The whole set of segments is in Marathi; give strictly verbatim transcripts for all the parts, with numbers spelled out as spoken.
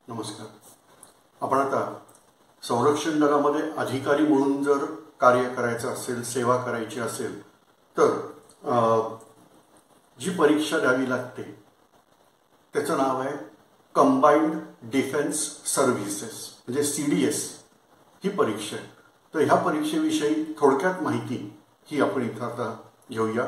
नमस्कार. आपण आता संरक्षण दलामध्ये अधिकारी म्हणून जर कार्य करायचं असेल, सेवा करायची असेल तर जी परीक्षा द्यावी लागते त्याचं नाव आहे कंबाइंड डिफेन्स सर्व्हिसेस म्हणजे सी डी एस ही परीक्षा आहे. तर ह्या परीक्षेविषयी थोडक्यात माहिती ही आपण इथं आता घेऊया.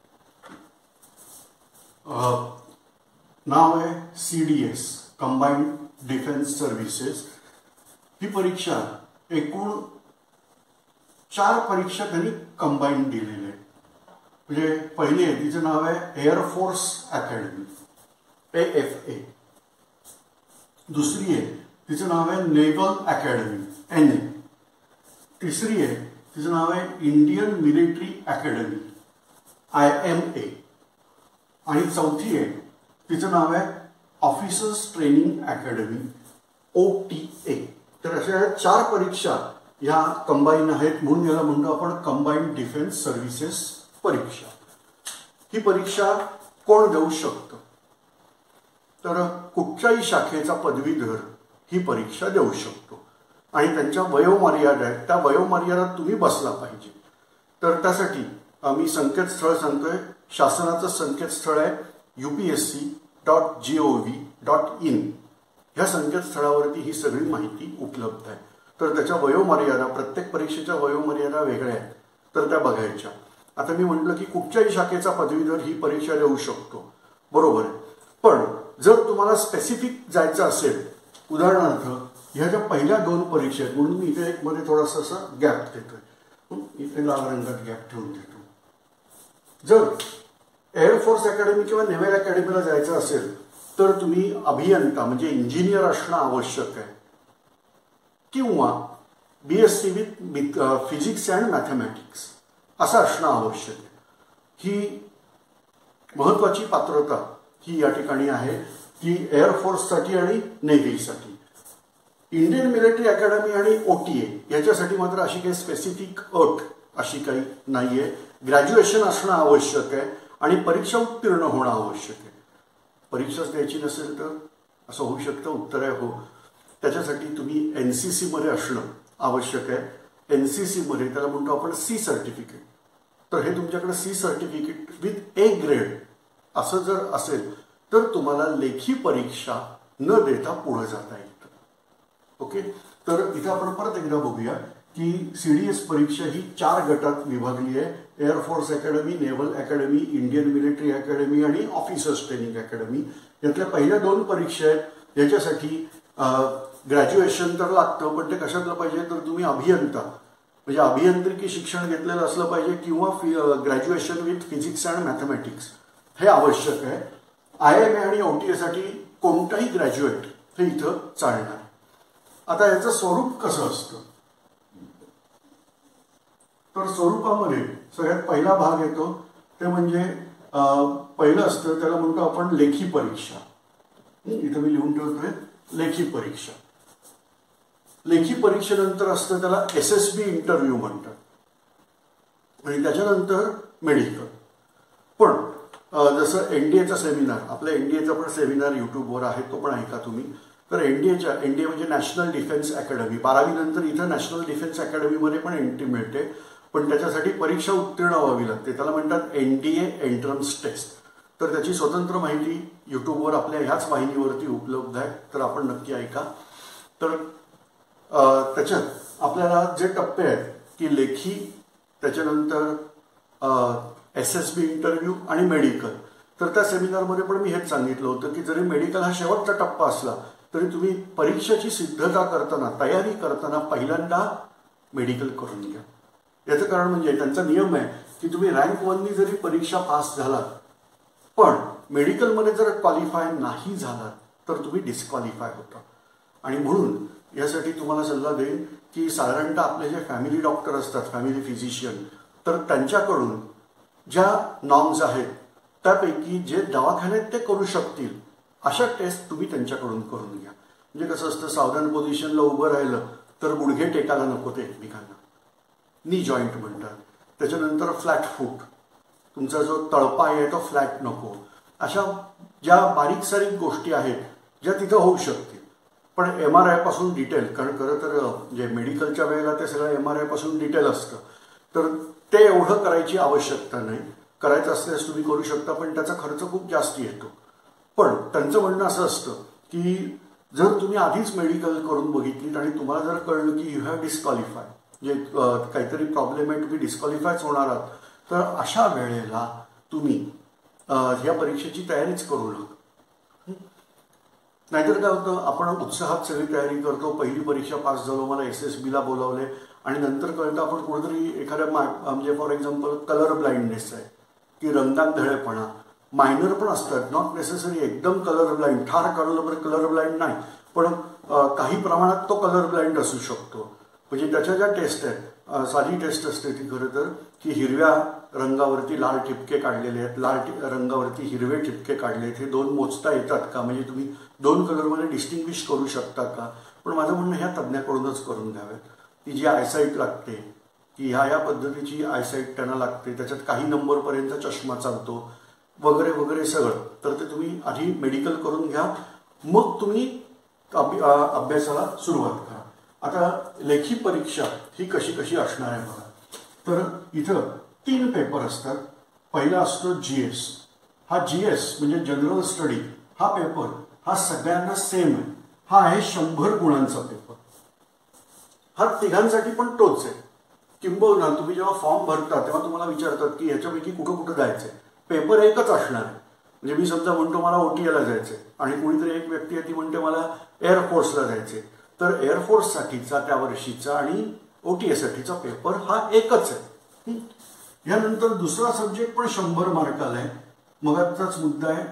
नाव आहे C D S combined defence services. ही परीक्षा एकूण चार परीक्षा त्यांनी कंबाईन दिलेले आहेत. म्हणजे पहिली आहे तिचं नाव आहे air force academy A F A. दुसरी आहे तिचं नाव आहे नेव्हल अकॅडमी एन ए. तिसरी आहे तिचं नाव आहे Indian military academy I M A. आणि चौथी आहे तिचं नाव आहे officers training academy O T A. तर अशा चार परीक्षा ह्या कंबाईन आहेत म्हणून याला म्हणतो आपण कंबाईंड डिफेन्स सर्व्हिसेस परीक्षा. ही परीक्षा कोण देऊ शकतं तर कुठच्याही शाखेचा पदवीधर ही परीक्षा देऊ शकतो आणि त्यांच्या वयोमर्यादा आहेत त्या वयोमर्यादात तुम्ही बसला पाहिजे. तर त्यासाठी आम्ही संकेतस्थळ सांगतोय. शासनाचं संकेतस्थळ आहे UPSC dot G O V dot in. ह्या संकेतस्थळावरती ही सगळी माहिती उपलब्ध आहे. तर त्याच्या वयोमर्यादा प्रत्येक परीक्षेच्या वयोमर्यादा वेगळ्या आहेत तर त्या बघायच्या. आता मी म्हटलं की कुठच्याही शाखेचा पदवीधर ही परीक्षा देऊ शकतो, बरोबर आहे. पण जर तुम्हाला स्पेसिफिक जायचं असेल, उदाहरणार्थ ह्या ज्या पहिल्या दोन परीक्षा आहेत म्हणून मी इथे मध्ये थोडासा असा गॅप देतोय, इथे लाल रंगात गॅप ठेवून देतो. जर एअरफोर्स अकॅडमी किंवा नेव्हल अकॅडमीला जायचं असेल तर तुम्ही अभियंता म्हणजे इंजिनियर असणं आवश्यक आहे किंवा B S C with physics and mathematics असं असणं आवश्यक आहे. ही महत्वाची पात्रता ही या ठिकाणी आहे की एअरफोर्ससाठी आणि नेव्हीसाठी. इंडियन मिलिटरी अकॅडमी आणि ओ टी ए याच्यासाठी मात्र अशी काही स्पेसिफिक अट अशी काही नाहीये. ग्रॅज्युएशन असणं आवश्यक आहे आणि परीक्षा उत्तीर्ण होणं आवश्यक आहे. परीक्षाच द्यायची नसेल तर असं होऊ शकतं, उत्तर आहे हो. त्याच्यासाठी तुम्ही एन सी सी मध्ये असणं आवश्यक आहे. एन सी सी मध्ये त्याला म्हणतो आपण सी सर्टिफिकेट. तर हे तुमच्याकडे C certificate with A grade असं जर असेल तर तुम्हाला लेखी परीक्षा न देता पुढे जाता येतं. ओके. तर इथे आपण परत एकदा बघूया की सीडीएस परीक्षा ही चार गटात विभागली आहे. Air force academy, naval academy, Indian military academy आणि ऑफिसर्स ट्रेनिंग अकॅडमी. यातल्या पहिल्या दोन परीक्षा आहेत याच्यासाठी ग्रॅज्युएशन तर लागतं, पण ते कशातलं पाहिजे तर तुम्ही अभियंता म्हणजे अभियांत्रिकी शिक्षण घेतलेलं असलं पाहिजे किंवा graduation with physics and mathematics हे आवश्यक आहे. आय एम ए आणि ओ टी एसाठी कोणताही ग्रॅज्युएट हे इथं चालणार. आता याचं स्वरूप कसं असतं तर स्वरूपामध्ये सगळ्यात पहिला भाग येतो ते म्हणजे पहिलं असतं त्याला म्हणतो आपण लेखी परीक्षा. इथं मी लिहून ठेवतोय लेखी परीक्षा. लेखी परीक्षेनंतर असतं त्याला एस एस बी इंटरव्ह्यू म्हणतात आणि त्याच्यानंतर मेडिकल. पण जसं एनडीएचा सेमिनार, आपल्या एनडीएचा पण सेमिनार युट्यूबवर आहे, तो पण ऐका तुम्ही. तर एनडीएच्या एनडीए म्हणजे नॅशनल डिफेन्स अकॅडमी, बारावी नंतर इथं नॅशनल डिफेन्स अकॅडमीमध्ये पण एंट्री मिळते, पण त्याच्यासाठी परीक्षा उत्तीर्ण व्हावी लागते. त्याला म्हणतात एनडीए एंट्रन्स टेस्ट. तर त्याची स्वतंत्र माहिती युट्यूबवर आपल्या ह्याच वाहिनीवरती उपलब्ध आहे, तर आपण नक्की ऐका. तर त्याच्यात आपल्याला जे टप्पे आहेत की लेखी, त्याच्यानंतर एस एस बी इंटरव्ह्यू आणि मेडिकल. तर त्या सेमिनारमध्ये पण मी हेच सांगितलं होतं की जरी मेडिकल हा शेवटचा टप्पा असला तरी तुम्ही परीक्षेची सिद्धता करताना, तयारी करताना पहिल्यांदा मेडिकल करून घ्या. याचं कारण म्हणजे त्यांचा नियम आहे की तुम्ही रँक वननी जरी परीक्षा पास झालात पण मेडिकलमध्ये जर क्वालिफाय नाही झालात तर तुम्ही डिस्क्वालिफाय होता. आणि म्हणून यासाठी तुम्हाला सल्ला देईन की साधारणतः आपले जे फॅमिली डॉक्टर असतात, फॅमिली फिजिशियन, तर त्यांच्याकडून ज्या नॉर्म्स आहेत त्यापैकी जे दवाखान्यात ते करू शकतील अशा टेस्ट तुम्ही त्यांच्याकडून करून घ्या. म्हणजे कसं असतं, सावधान पोझिशनला उभं राहिलं तर गुडघे टेकायला नको ते एकमेकांना, नी जॉईंट म्हणतात. त्याच्यानंतर फ्लॅट फूट, तुमचा जो तळपाय आहे तो फ्लॅट नको. अशा ज्या बारीक सारीक गोष्टी आहेत ज्या तिथं होऊ शकतील पण एम आर आय पासून डिटेल, कारण खरं तर जे मेडिकलच्या वेळेला ते सगळं एम आर आय पासून डिटेल असतं, तर ते एवढं करायची आवश्यकता नाही. करायचं असल्यास तुम्ही करू शकता, पण त्याचा खर्च खूप जास्त येतो. पण त्यांचं म्हणणं असं असतं की जर तुम्ही आधीच मेडिकल करून बघितलीत आणि तुम्हाला जर कळलं की यू हॅव डिस्क्वालिफाय, जे काहीतरी प्रॉब्लेम आहे, तुम्ही डिस्क्वालिफायच होणार आहात, तर अशा वेळेला तुम्ही ह्या परीक्षेची तयारीच करू नका. नाहीतर काय होतं, आपण उत्साहात सगळी तयारी करतो, पहिली परीक्षा पास झालो, मला एस एस बीला बोलावले, आणि नंतर कळतं आपण कुठेतरी एखाद्या म्हणजे फॉर एक्झाम्पल कलर ब्लाइंडनेस आहे की रंगांधळेपणा, मायनर पण असतात, नॉट नेसेसरी एकदम कलर ब्लाइंड, ठार कलर कलर ब्लाइंड नाही, पण काही प्रमाणात तो कलर ब्लाइंड असू शकतो. म्हणजे त्याच्या ज्या टेस्ट आहेत, साधी टेस्ट असते ती खरं तर, की हिरव्या रंगावरती लाल ठिपके काढलेले आहेत, लाल रंगावरती हिरवे ठिपके काढले, हे दोन मोजता येतात का, म्हणजे तुम्ही दोन कलरमध्ये डिस्टिंग्विश करू शकता का. पण माझं म्हणणं ह्या तज्ज्ञाकडूनच करून द्याव्यात. ती जी आयसाईट लागते, की ह्या या पद्धतीची आयसाईट त्यांना लागते, त्याच्यात काही नंबरपर्यंत चष्मा चालतो वगैरे वगैरे सगळं, तर ते तुम्ही आधी मेडिकल करून घ्या, मग तुम्ही अभ्यासाला सुरुवात करा. आता लेखी परीक्षा ही कशी कशी असणार आहे बघा. तर इथं तीन पेपर असतात. पहिला असतो जी एस. हा जी एस म्हणजे जनरल स्टडी हा पेपर हा सगळ्यांना सेम आहे. हा आहे शंभर गुणांचा पेपर. हा तिघांसाठी पण तोच आहे. किंबहुना तुम्ही जेव्हा फॉर्म भरता तेव्हा तुम्हाला विचारतात की ह्याच्यापैकी कुठं कुठं जायचंय. पेपर एकच असणार आहे. म्हणजे मी समजा म्हणतो मला ओटीएला जायचंय आणि कुणीतरी एक व्यक्ती आहे ती म्हणते मला एअरफोर्सला जायचंय, तर एअरफोर्ससाठीचा त्या वर्षीचा आणि ओटीएसाठीचा पेपर हा एकच आहे. यानंतर दुसरा सब्जेक्ट पण शंभर मार्काला आहे. मग आताच मुद्दा आहे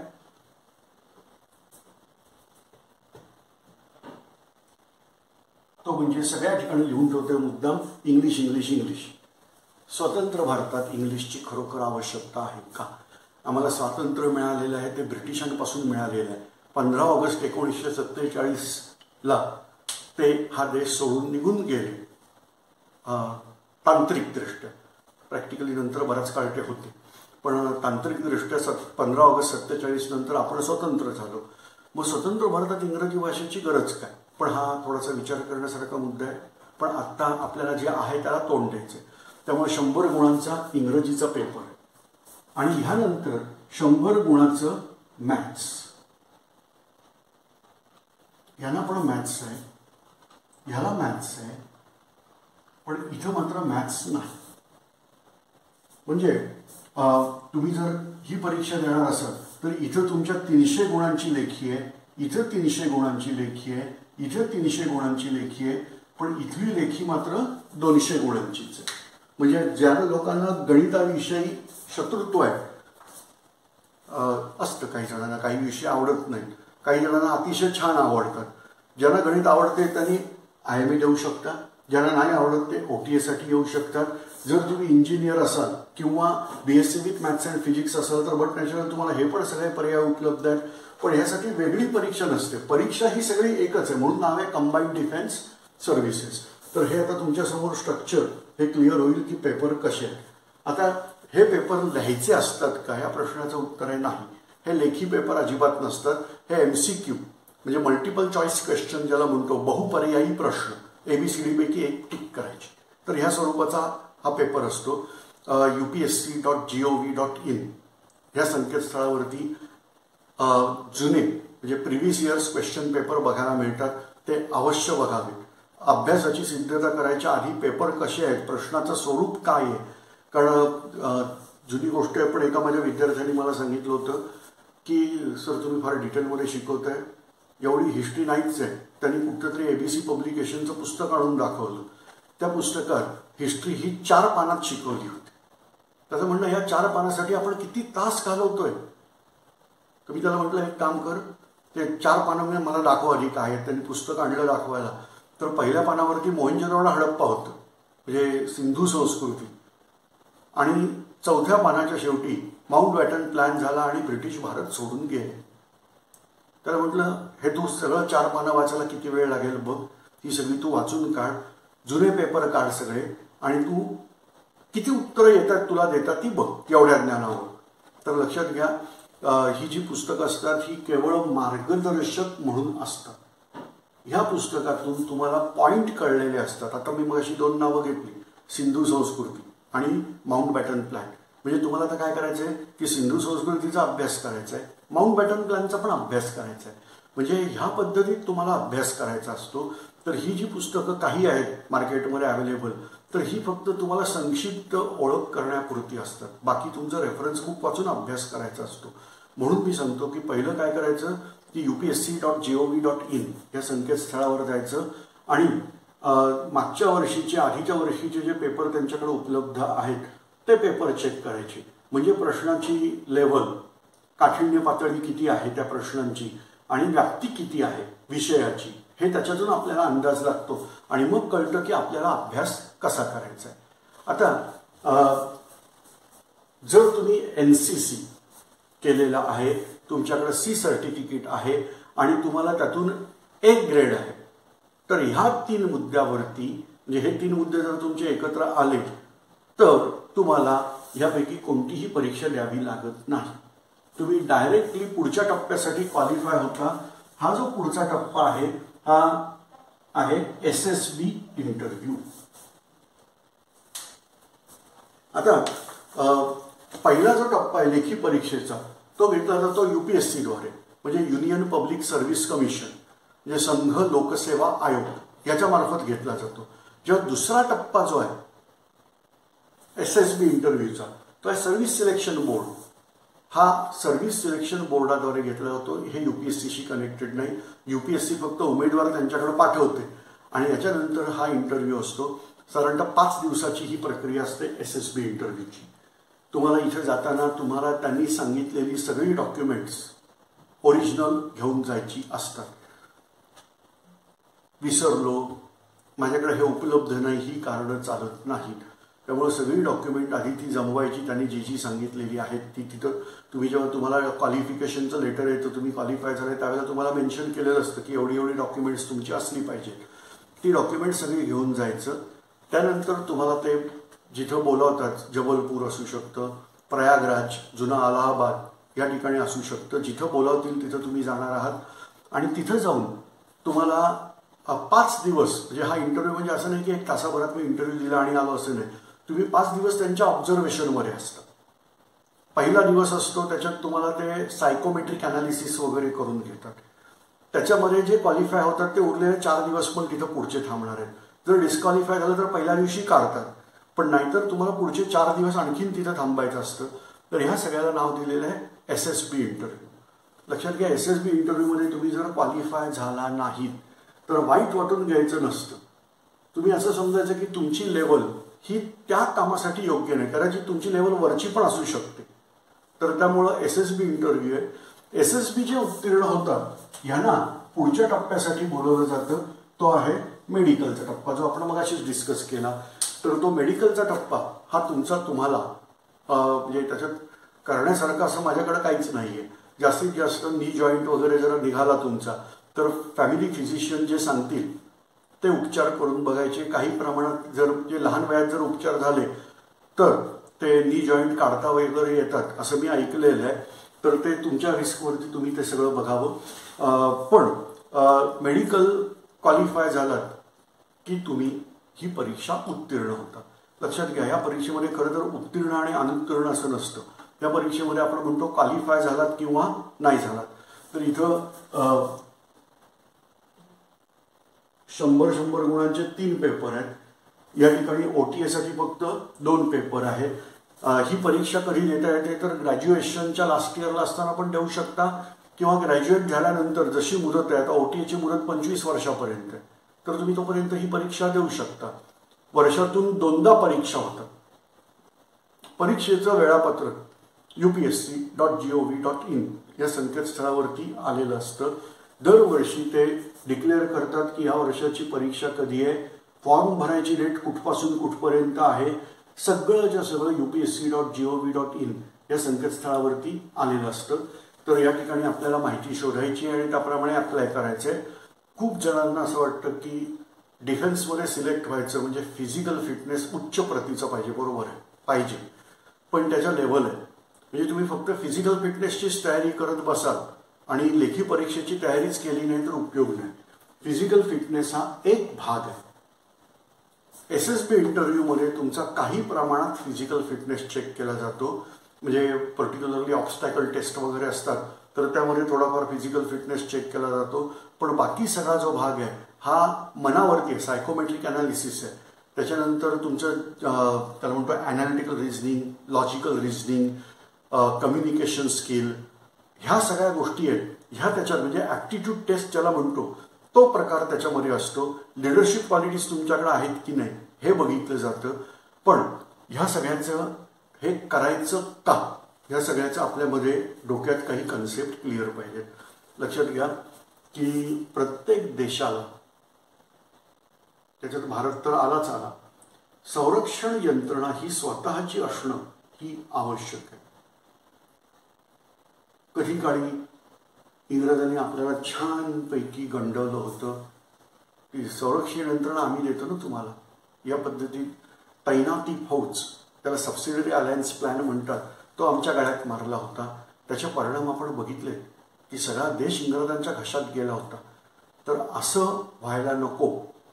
तो म्हणजे सगळ्या ठिकाणी लिहून ठेवतोय मुद्दाम, इंग्लिश इंग्लिश इंग्लिश. स्वतंत्र भारतात इंग्लिशची खरोखर आवश्यकता आहे का? आम्हाला स्वातंत्र्य मिळालेलं आहे ते ब्रिटिशांपासून मिळालेलं आहे. पंधरा ऑगस्ट एकोणीसशे सत्तेचाळीसला ते हा देश सोडून निघून गेले तांत्रिकदृष्ट्या. प्रॅक्टिकली नंतर बराच काळ ते होते, पण तांत्रिकदृष्ट्या सत पंधरा ऑगस्ट सत्तेचाळीस नंतर आपण स्वतंत्र झालो. मग स्वतंत्र भारतात इंग्रजी भाषेची गरज काय? पण हा थोडासा विचार करण्यासारखा मुद्दा आहे. पण आत्ता आपल्याला जे आहे त्याला तोंड द्यायचं. त्यामुळे शंभर गुणांचा इंग्रजीचा पेपर आहे आणि ह्यानंतर शंभर गुणाचं मॅथ्स. ह्याला पण मॅथ्स आहे, ह्याला मॅथ्स आहे, पण इथं मात्र मॅथ्स नाही. म्हणजे तुम्ही जर ही परीक्षा देणार असाल तर इथं तुमच्या तीनशे गुणांची लेखी आहे, इथं तीनशे गुणांची लेखी आहे, इथं तीनशे गुणांची लेखी आहे, पण इथली लेखी मात्र दोनशे गुणांचीच आहे. म्हणजे ज्या लोकांना गणिताविषयी शत्रुत्व आहे असतं, काही जणांना काही विषय आवडत नाहीत, काही जणांना अतिशय छान आवडतात. ज्यांना गणित आवडते त्यांनी आय एम ए देऊ शकता, ज्यांना नाही आवडत ते ओ टी एसाठी येऊ शकतात. जर तुम्ही इंजिनियर असाल किंवा B S C with maths and physics असाल तर बट नॅचरल तुम्हाला हे पण सगळे पर्याय उपलब्ध आहेत. पण ह्यासाठी वेगळी परीक्षा नसते. परीक्षा ही सगळी एकच आहे, म्हणून नाव आहे कंबाईंड डिफेन्स सर्व्हिसेस. तर हे आता तुमच्यासमोर स्ट्रक्चर हे क्लिअर होईल की पेपर कसे आहेत. आता हे पेपर लिहायचे असतात का या प्रश्नाचं उत्तर आहे नाही. हे लेखी पेपर अजिबात नसतात. हे एम सी क्यू म्हणजे मल्टिपल चॉईस क्वेश्चन ज्याला म्हणतो, बहुपर्यायी प्रश्न, एबीसीडी पैकी एक टिक करायची. तर ह्या स्वरूपाचा हा पेपर असतो. U P S C dot G O V dot in ह्या संकेतस्थळावरती जुने म्हणजे प्रिव्हियस इयर्स क्वेश्चन पेपर बघायला मिळतात. ते अवश्य बघावेत. अभ्यासाची सिद्धता करायच्या आधी पेपर कसे आहेत, प्रश्नाचं स्वरूप काय आहे. कारण जुनी गोष्ट आहे, पण एका माझ्या विद्यार्थ्यांनी मला सांगितलं होतं की सर तुम्ही फार डिटेलमध्ये शिकवताय, एवढी हिस्ट्री नाहीच आहे. त्यांनी कुठलं एबीसी पब्लिकेशनचं पुस्तक आणून दाखवलं. त्या पुस्तकात हिस्ट्री ही चार पानात शिकवली होती. त्याचं म्हणणं ह्या चार पानासाठी आपण किती तास घालवतोय. तर मी त्याला म्हटलं एक काम कर, ते चार पानामध्ये मला दाखव आधी काय आहे. त्यांनी पुस्तक आणलं दाखवायला. तर पहिल्या पानावरती मोहेंजोदडो हडप्पा होतं, म्हणजे सिंधू संस्कृती, आणि चौथ्या पानाच्या शेवटी माउंट बॅटन प्लॅन झाला आणि ब्रिटिश भारत सोडून गेले. त्याला म्हटलं हे तू सगळं चार पानं वाचायला किती वेळ लागेल बघ, ही सगळी तू वाचून काढ, जुने पेपर काढ सगळे, आणि तू किती उत्तरं येतात तुला देतात ती बघ एवढ्या ज्ञानावर. तर लक्षात घ्या ही जी पुस्तकं असतात ही केवळ मार्गदर्शक म्हणून असतात. ह्या पुस्तकातून तुम्हाला पॉइंट कळलेले असतात. आता मी मगाशी दोन नावं घेतली, सिंधू संस्कृती आणि माउंटबॅटन प्लॅन. म्हणजे तुम्हाला आता काय करायचं आहे की सिंधू संस्कृतीचा अभ्यास करायचा आहे, माउंटबॅटन प्लॅनचा पण अभ्यास करायचा आहे. म्हणजे ह्या पद्धतीत तुम्हाला अभ्यास करायचा असतो. तर ही जी पुस्तकं काही आहेत मार्केटमध्ये अवेलेबल, तर ही फक्त तुम्हाला संक्षिप्त ओळख करण्यापुरती असतात. बाकी तुमचं रेफरन्स खूप वाचून अभ्यास करायचा असतो. म्हणून मी सांगतो की पहिलं काय करायचं की U P S C dot G O V dot in या संकेतस्थळावर जायचं आणि मागच्या वर्षीचे आधीच्या वर्षीचे जे पेपर त्यांच्याकडे उपलब्ध आहेत ते पेपर चेक करायचे. म्हणजे प्रश्नाची लेवल, काठिण्य पातळी किती आहे त्या प्रश्नांची आणि व्याप्ती किती आहे विषयाची, हे त्याच्यातून आपल्याला अंदाज लागतो आणि मग कळतं की आपल्याला अभ्यास कसा करायचा आहे. आता जर तुम्ही एन सी सी केलेला आहे, तुमच्याकडे सी सर्टिफिकेट आहे आणि तुम्हाला त्यातून एक ग्रेड आहे, तर ह्या तीन मुद्द्यावरती म्हणजे हे तीन मुद्दे जर तुमचे एकत्र आले तर तुम्हाला यापैकी कोणतीही परीक्षा द्यावी लागत नाही. तुम्ही डायरेक्टली पुढच्या टप्प्यासाठी क्वालिफाय होता. हा जो पुढचा टप्पा आहे हा आहे एस एस बी इंटरव्ह्यू. आता पहिला जो टप्पा आहे लेखी परीक्षेचा तो घेतला जातो यूपीएससी द्वारे, म्हणजे युनियन पब्लिक सर्व्हिस कमिशन, म्हणजे संघ लोकसेवा आयोग याच्या मार्फत घेतला जातो. जेव्हा दुसरा टप्पा जो आहे एस एस बी इंटरव्ह्यूचा तो आहे सर्व्हिस सिलेक्शन बोर्ड. हा सर्व्हिस सिलेक्शन बोर्डाद्वारे घेतला जातो. हे यूपीएससीशी कनेक्टेड नाही. यूपीएससी फक्त उमेदवार त्यांच्याकडे पाठवते आणि याच्यानंतर हा इंटरव्ह्यू असतो. साधारणतः पाच दिवसाची ही प्रक्रिया असते एस एस बी इंटरव्ह्यूची. तुम्हाला इथे जाताना तुम्हाला त्यांनी सांगितलेली सगळी डॉक्युमेंट्स ओरिजिनल घेऊन जायची असतात. विसरलो, माझ्याकडे हे उपलब्ध नाही, ही कारणं चालत नाहीत. त्यामुळे सगळी डॉक्युमेंट आधी ती जमवायची. त्यांनी जी जी सांगितलेली आहेत ती तिथं तुम्ही जेव्हा तुम्हाला क्वालिफिकेशनचं लेटर येतं, तुम्ही क्वालिफाय झाले त्यावेळेला तुम्हाला मेन्शन केलेलं असतं की एवढी एवढी डॉक्युमेंट्स तुमची असली पाहिजेत. ती डॉक्युमेंट्स सगळी घेऊन जायचं. त्यानंतर तुम्हाला ते जिथं बोलावतात, जबलपूर असू शकतं, प्रयागराज, जुना अलाहाबाद या ठिकाणी असू शकतं, जिथं बोलावतील तिथं तुम्ही जाणार आहात आणि तिथं जाऊन तुम्हाला पाच दिवस, म्हणजे हा इंटरव्ह्यू म्हणजे असं नाही की एक तासाभरात मी इंटरव्ह्यू दिला आणि आलो असं नाही. तुम्ही पाच दिवस त्यांच्या ऑब्झर्वेशनमध्ये असतात. पहिला दिवस असतो त्याच्यात तुम्हाला ते सायकोमेट्रिक अनालिसिस वगैरे करून घेतात. त्याच्यामध्ये जे क्वालिफाय होतात ते उरलेले चार दिवस पण तिथं पुढचे थांबणार आहेत. जर डिस्क्वालिफाय झालं तर पहिल्या दिवशी काढतात, पण नाहीतर तुम्हाला पुढचे चार दिवस आणखीन तिथं थांबायचं असतं. तर ह्या सगळ्याला नाव दिलेलं आहे एस एस बी इंटरव्ह्यू. लक्षात घ्या, एस एस बी इंटरव्ह्यूमध्ये तुम्ही जर क्वालिफाय झाला नाहीत तर वाईट वाटून घ्यायचं नसतं. तुम्ही असं समजायचं की तुमची लेवल ही त्या कामासाठी योग्य नाही, कदाचित तुमची लेवल वरची पण असू शकते. तर त्यामुळं एस एस बी इंटरव्ह्यू आहे. एस एस बी जे उत्तीर्ण होतात यांना पुढच्या टप्प्यासाठी बोलवलं जातं. तो आहे मेडिकलचा टप्पा, जो आपण मगाशीच डिस्कस केला. तर तो मेडिकलचा टप्पा हा तुमचा तुम्हाला म्हणजे त्याच्यात करण्यासारखं असं माझ्याकडे काहीच नाही आहे. जास्तीत जास्त नी जॉईंट वगैरे जर निघाला तुमचा तर फॅमिली फिजिशियन जे सांगतील ते उपचार करून बघायचे. काही प्रमाणात जर जे लहान वयात जर उपचार झाले तर ते नी जॉईंट काढता वगैरे येतात असं मी ऐकलेलं आहे. तर ते तुमच्या रिस्कवरती तुम्ही ते सगळं बघावं. पण मेडिकल क्वालिफाय झालात की तुम्ही ही परीक्षा उत्तीर्ण होता. लक्षात घ्या, या परीक्षेमध्ये खरं तर उत्तीर्ण आणि अनुत्तीर्ण असं नसतं. या परीक्षेमध्ये आपण म्हणतो क्वालिफाय झालात किंवा नाही झालात. तर इथं शंभर शंभर गुणांचे तीन पेपर आहेत. या ठिकाणी ओटीएसाठी फक्त दोन पेपर आहेत. ही परीक्षा कधी देता येते तर ग्रॅज्युएशनच्या लास्ट इयरला असताना पण देऊ शकता किंवा ग्रॅज्युएट झाल्यानंतर जशी मुदत आहे, आता ओटीएची मुदत पंचवीस वर्षापर्यंत आहे, तर तुम्ही तोपर्यंत ही परीक्षा देऊ शकता. वर्षातून दोनदा परीक्षा होतात. परीक्षेचं वेळापत्रक UPSC dot G O V dot in या संकेतस्थळावरती आलेलं असतं. दरवर्षी ते डिक्लेअर करतात की या वर्षाची परीक्षा कधी आहे, फॉर्म भरायची डेट कुठपासून कुठपर्यंत आहे, सगळं सगळं UPSC dot G O V dot in या संकेतस्थळावरती आलेलं असतं. तर या ठिकाणी आपल्याला माहिती शोधायची आणि त्याप्रमाणे अप्लाय करायचं आहे. खूप जणांना असं वाटतं की डिफेन्समध्ये सिलेक्ट व्हायचं म्हणजे फिजिकल फिटनेस उच्च प्रतीचं पाहिजे. बरोबर आहे, पाहिजे, पण त्याच्या लेव्हल आहे. म्हणजे तुम्ही फक्त फिजिकल फिटनेसचीच तयारी करत बसाल आणि लेखी परीक्षेची तयारीच केली नाही तर उपयोग नाही. फिजिकल फिटनेस हा एक भाग आहे. एस एस बी इंटरव्ह्यूमध्ये तुमचा काही प्रमाणात फिजिकल फिटनेस चेक केला जातो. म्हणजे पर्टिक्युलरली ऑब्स्टॅकल टेस्ट वगैरे असतात तर त्यामध्ये थोडाफार फिजिकल फिटनेस चेक केला जातो. पण बाकी सगळा जो भाग आहे हा मनावरती आहे, सायकोमेट्रिक अनालिसिस आहे. त्याच्यानंतर तुमचं त्याला म्हणतो analytical reasoning, logical reasoning, communication skill, ह्या सगळ्या गोष्टी आहेत. ह्या त्याच्यात म्हणजे ॲप्टिट्यूड टेस्ट ज्याला म्हणतो तो प्रकार त्याच्यामध्ये असतो. लिडरशिप क्वालिटीज तुमच्याकडे आहेत की नाही हे बघितलं जातं. पण ह्या सगळ्यांचं हे करायचं का, ह्या सगळ्याचं आपल्यामध्ये डोक्यात काही कन्सेप्ट क्लिअर पाहिजेत. लक्षात घ्या की प्रत्येक देशाला, त्याच्यात भारत तर आलाच आला, संरक्षण यंत्रणा ही स्वतःची असणं ही आवश्यक आहे. कधी काळी इंग्रजांनी आपल्याला छानपैकी गंडवलं होतं की संरक्षण यंत्रणा आम्ही देतो ना तुम्हाला, या पद्धतीत तैनाती फौज, त्याला सबसिडरी अलायन्स प्लॅन म्हणतात, तो आमच्या गळ्यात मारला होता. त्याचे परिणाम आपण बघितले की सगळा देश इंग्रजांच्या घशात गेला होता. तर असं व्हायला नको.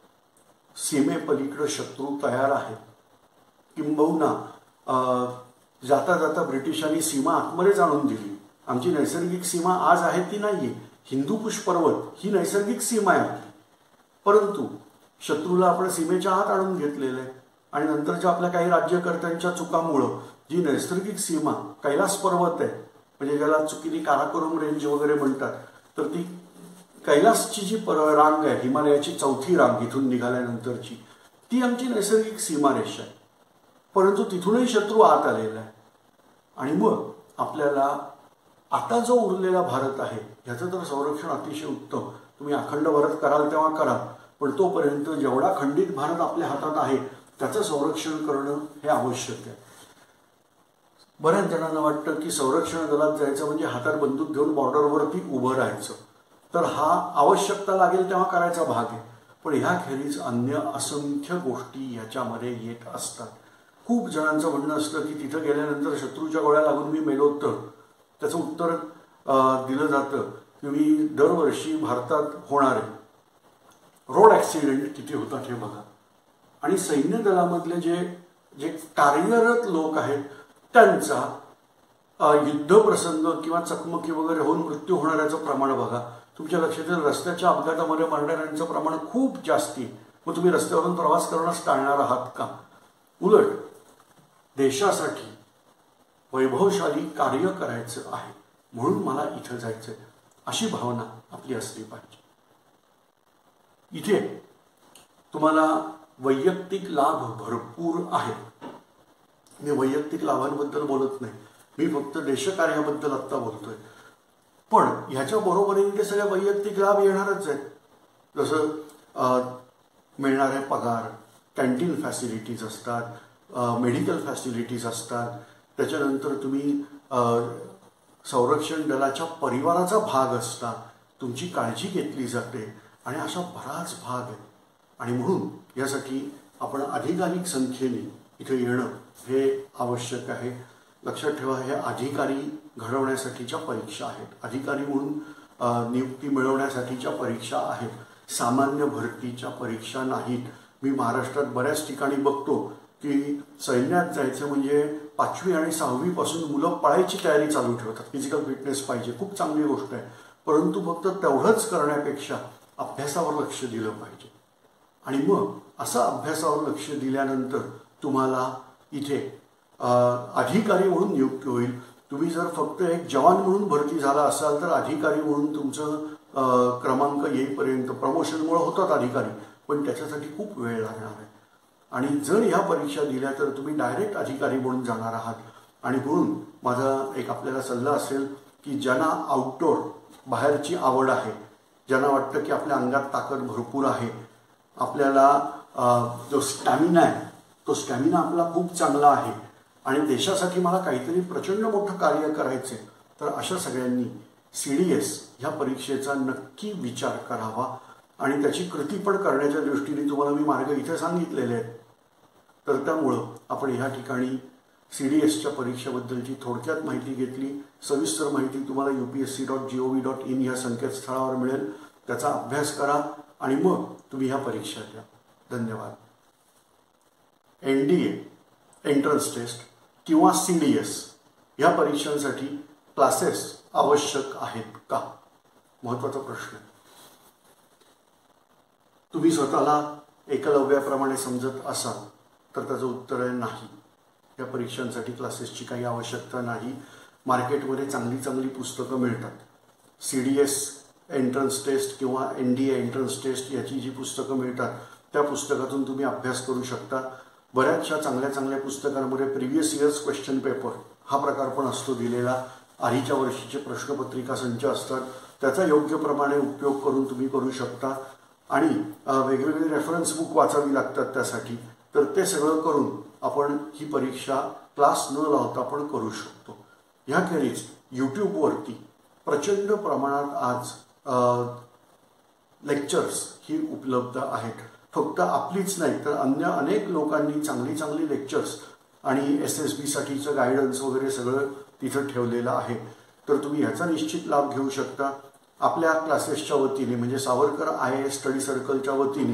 सीमेपलीकडे शत्रू तयार आहे. किंबहुना जाता जाता ब्रिटिशांनी सीमा आतमध्येच आणून दिली. आमची नैसर्गिक सीमा आज आहे ती नाहीये. हिंदूकुश पर्वत ही नैसर्गिक सीमा आहे आपली, परंतु शत्रूला आपण सीमेच्या आत आणून घेतलेलं आहे. आणि नंतरच्या आपल्या काही राज्यकर्त्यांच्या चुकामुळं जी नैसर्गिक सीमा कैलास पर्वत आहे, म्हणजे ज्याला चुकीने काराकोरम रेंज वगैरे म्हणतात, तर ती कैलासची जी पर रांग आहे, हिमालयाची चौथी रांग इथून निघाल्यानंतरची, ती आमची नैसर्गिक सीमारेषा आहे. परंतु तिथूनही शत्रू आत आलेला आहे. आणि मग आपल्याला आता जो उरलेला भारत आहे ह्याचं तर संरक्षण अतिशय उत्तम. तुम्ही अखंड भारत कराल तेव्हा करा, पण तोपर्यंत जेवढा खंडित भारत आपल्या हातात आहे त्याचं संरक्षण करणं हे आवश्यक आहे. बऱ्याच जणांना वाटतं की संरक्षण दलात जायचं म्हणजे हातात बंदूक घेऊन बॉर्डरवरती उभं राहायचं. तर हा आवश्यकता लागेल तेव्हा करायचा भाग आहे. पण ह्याखेरीज अन्य असंख्य गोष्टी याच्यामध्ये येत असतात. खूप जणांचं म्हणणं असतं की तिथं गेल्यानंतर शत्रूच्या गोळ्या लागून मी मेलो तर त्याचं उत्तर दिलं जातं की मी दरवर्षी भारतात होणारे रोड ॲक्सिडेंट किती होतात हे बघा. आणि सैन्य दलामधले जे जे कार्यरत लोक आहेत त्यांचा युद्धप्रसंग किंवा चकमकी वगैरे होऊन मृत्यू होणाऱ्याचं प्रमाण बघा. तुमच्या लक्षात येईल रस्त्याच्या अपघातामध्ये मरणाऱ्यांचं प्रमाण खूप जास्ती. मग तुम्ही रस्त्यावरून प्रवास करणंच टाळणार आहात का? उलट देशासाठी वैभवशाली कार्य करायचं आहे म्हणून मला इथं जायचं अशी भावना आपली असली पाहिजे. इथे तुम्हाला वैयक्तिक लाभ भरपूर आहेत. मी वैयक्तिक लाभांबद्दल बोलत नाही, मी फक्त देशकार्याबद्दल आत्ता बोलतोय. पण ह्याच्या बरोबरीने ते सगळे वैयक्तिक लाभ येणारच आहेत. जसं मिळणारे पगार, कॅन्टीन फॅसिलिटीज असतात, मेडिकल फॅसिलिटीज असतात. त्याच्यानंतर तुम्ही संरक्षण दलाच्या परिवाराचा भाग असता, तुमची काळजी घेतली जाते आणि अशा बराच भाग आहे. आणि म्हणून यासाठी आपण अधिकाधिक संख्येने इथे येणं हे आवश्यक आहे. लक्षात ठेवा, हे अधिकारी घडवण्यासाठीच्या परीक्षा आहेत. अधिकारी म्हणून नियुक्ती मिळवण्यासाठीच्या परीक्षा आहेत, सामान्य भरतीच्या परीक्षा नाहीत. मी महाराष्ट्रात बऱ्याच ठिकाणी बघतो की सैन्यात जायचं म्हणजे पाचवी आणि सहावीपासून मुलं पळायची तयारी चालू ठेवतात. फिजिकल फिटनेस पाहिजे, खूप चांगली गोष्ट आहे, परंतु फक्त तेवढंच करण्यापेक्षा अभ्यासावर लक्ष दिलं पाहिजे. आणि मग असं अभ्यासावर लक्ष दिल्यानंतर तुम्हाला इथे अधिकारी म्हणून नियुक्ती होईल. तुम्ही जर फक्त एक जवान म्हणून भरती झाला असाल तर अधिकारी म्हणून तुमचं क्रमांक येईपर्यंत प्रमोशनमुळे होतात अधिकारी, पण त्याच्यासाठी खूप वेळ लागणार आहे. आणि जर ह्या परीक्षा दिल्या तर तुम्ही डायरेक्ट अधिकारी म्हणून जाणार आहात. आणि म्हणून माझा एक आपल्याला सल्ला असेल की ज्यांना आउटडोर बाहेरची आवड आहे, ज्यांना वाटतं की आपल्या अंगात ताकद भरपूर आहे, आपल्याला जो स्टॅमिना आहे तो स्टॅमिना आपला खूप चांगला आहे आणि देशासाठी मला काहीतरी प्रचंड मोठं कार्य करायचं आहे, तर अशा सगळ्यांनी सी डी एस ह्या परीक्षेचा नक्की विचार करावा. आणि त्याची कृती पण करण्याच्या दृष्टीने तुम्हाला मी मार्ग इथे सांगितलेले आहेत. तर त्यामुळं आपण ह्या ठिकाणी सी डी एसच्या परीक्षेबद्दलची थोडक्यात माहिती घेतली. सविस्तर माहिती तुम्हाला U P S C dot G O V dot in ह्या संकेतस्थळावर मिळेल. त्याचा अभ्यास करा आणि मग तुम्ही ह्या परीक्षा द्या. धन्यवाद. N D A entrance test किंवा सी डी एस ह्या परीक्षांसाठी क्लासेस आवश्यक आहेत का? महत्त्वाचा प्रश्न आहे. तुम्ही स्वतःला एकलव्याप्रमाणे समजत असाल तर त्याचं उत्तर आहे नाही. या परीक्षांसाठी क्लासेसची काही आवश्यकता नाही. मार्केटमध्ये चांगली चांगली पुस्तकं मिळतात. C D S entrance test किंवा N D A entrance test याची जी पुस्तकं मिळतात त्या पुस्तकातून तुम्ही अभ्यास करू शकता. बऱ्याचशा चांगल्या चांगल्या पुस्तकांमध्ये प्रिव्हियस इयर्स क्वेश्चन पेपर हा प्रकार पण असतो दिलेला. आधीच्या वर्षीचे प्रश्नपत्रिका संच असतात. त्याचा योग्य प्रमाणे उपयोग करून तुम्ही करू शकता. आणि वेगवेगळे रेफरन्स बुक वाचावी लागतात त्यासाठी. तर ते सगळं करून आपण ही परीक्षा क्लास न लावता आपण करू शकतो. ह्याखेरीज यूट्यूबवरती प्रचंड प्रमाणात आज लेक्चर्स ही उपलब्ध आहेत. फक्त आपलीच नाही तर अन्य अनेक लोकांनी चांगली चांगली लेक्चर्स आणि एस एस बी साठीचं गायडन्स वगैरे सगळं तिथं ठेवलेलं आहे. तर तुम्ही ह्याचा निश्चित लाभ घेऊ शकता. आपल्या क्लासेसच्या वतीने म्हणजे Savarkar I A S study सर्कलच्या वतीने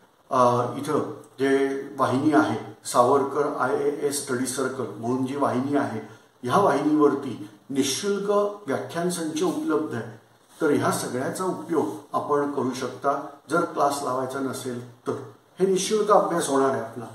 इथं जे वाहिनी आहे Savarkar I A S study circle म्हणून जी वाहिनी आहे ह्या वाहिनीवरती निःशुल्क व्याख्यान संच उपलब्ध आहे. तर ह्या सगळ्याचा उपयोग आपण करू शकता. जर क्लास लावायचा नसेल तर हे निःशुल्क अभ्यास होणार आहे आपला.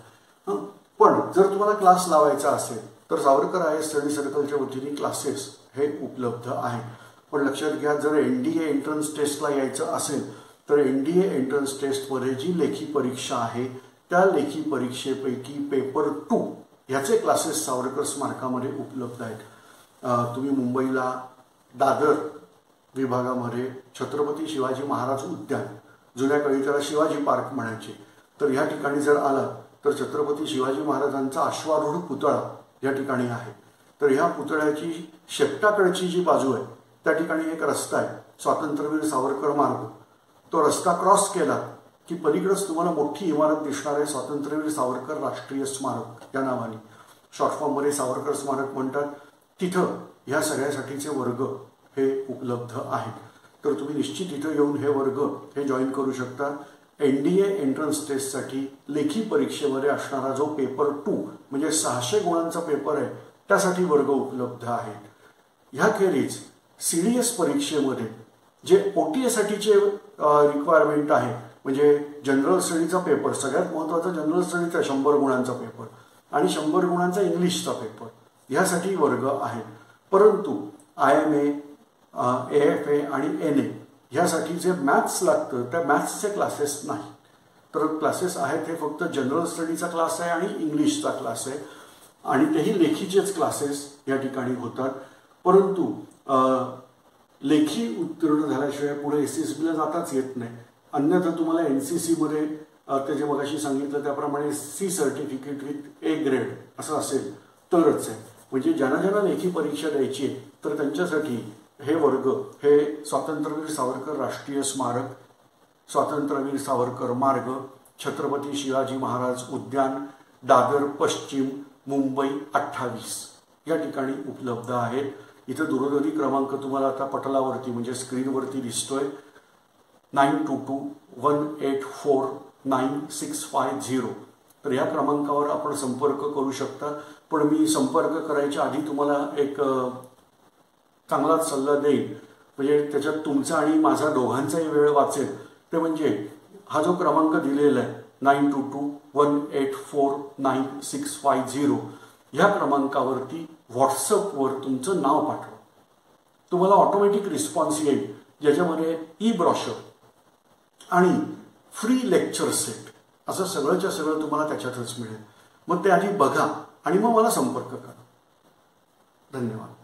पण जर तुम्हाला क्लास लावायचा असेल तर Savarkar I A S study सर्कलच्या वतीने क्लासेस हे उपलब्ध आहेत. पण लक्षात घ्या, जर एन डी ए एंट्रन्स टेस्टला यायचं असेल तर एन डी ए एंट्रन्स टेस्टमध्ये जी लेखी परीक्षा आहे त्या लेखी परीक्षेपैकी पेपर टू ह्याचे क्लासेस सावरकर स्मारकामध्ये उपलब्ध आहेत. तुम्ही मुंबईला दादर विभागामध्ये छत्रपती शिवाजी महाराज उद्यान, जुन्या काळी त्याला शिवाजी पार्क म्हणायचे, तर ह्या ठिकाणी जर आला तर छत्रपती शिवाजी महाराजांचा अश्वारूढ पुतळा या ठिकाणी आहे. तर ह्या पुतळ्याची शेपटाकडची जी बाजू आहे त्या ठिकाणी एक रस्ता आहे, स्वातंत्र्यवीर सावरकर मार्ग. तो रस्ता क्रॉस केला की पलीकडेच तुम्हाला मोठी इमारत दिसणार आहे, स्वातंत्र्यवीर सावरकर राष्ट्रीय स्मारक या नावाने, शॉर्ट फॉर्ममध्ये सावरकर स्मारक म्हणतात. तिथं ह्या सगळ्यासाठीचे वर्ग हे उपलब्ध आहेत. तर तुम्ही निश्चित इथं येऊन हे वर्ग हे जॉईन करू शकता. एन डी ए एंट्रन्स टेस्टसाठी लेखी परीक्षेमध्ये असणारा जो पेपर टू म्हणजे सहाशे गुणांचा पेपर आहे त्यासाठी वर्ग उपलब्ध आहेत. ह्याखेरीज सी डी एस परीक्षेमध्ये जे ओ टी एसाठीचे रिक्वायरमेंट आहे म्हणजे जनरल स्टडीचा पेपर, सगळ्यात महत्त्वाचा जनरल स्टडीचा शंभर गुणांचा पेपर आणि शंभर गुणांचा इंग्लिशचा पेपर, ह्यासाठी वर्ग आहेत. परंतु I M A, A F A आणि एन ए ह्यासाठी जे मॅथ्स लागतं त्या मॅथ्सचे क्लासेस नाही. तर क्लासेस आहेत हे फक्त जनरल स्टडीचा क्लास आहे आणि इंग्लिशचा क्लास आहे आणि तेही लेखीचेच क्लासेस या ठिकाणी होतात. परंतु लेखी उत्तीर्ण झाल्याशिवाय पुढे एस एस बीला जाताच येत नाही. अन्यथा तुम्हाला एन सी सीमध्ये ते जे मगाशी सांगितलं त्याप्रमाणे C certificate with A grade असं असेल तरच आहे. म्हणजे ज्यांना ज्यांना लेखी परीक्षा द्यायची आहे तर त्यांच्यासाठी हे वर्ग हे स्वातंत्र्यवीर सावरकर राष्ट्रीय स्मारक, स्वातंत्र्यवीर सावरकर मार्ग, छत्रपती शिवाजी महाराज उद्यान, दादर पश्चिम, मुंबई अठ्ठावीस या ठिकाणी उपलब्ध आहेत. इथं दूरध्वनी क्रमांक तुम्हाला आता पटलावरती म्हणजे स्क्रीनवरती दिसतोय, nine two two one eight four nine six five zero. तर या क्रमांकावर आपण संपर्क करू शकता. पण मी संपर्क करायच्या आधी तुम्हाला एक चांगलाच सल्ला देईन, म्हणजे त्याच्यात तुमचा आणि माझा दोघांचाही वेळ वाचेल. ते म्हणजे हा जो क्रमांक दिलेला आहे nine two two one eight four nine six five zero ह्या क्रमांकावरती व्हॉट्सअपवर तुमचं नाव पाठवा. तुम्हाला ऑटोमॅटिक रिस्पॉन्स येईल ज्याच्यामध्ये ई ब्रॉशर आणि फ्री लेक्चर सेट असं सगळंच्या सगळं तुम्हाला त्याच्यातच मिळेल. मग ते आधी बघा आणि मग मला संपर्क करा. धन्यवाद.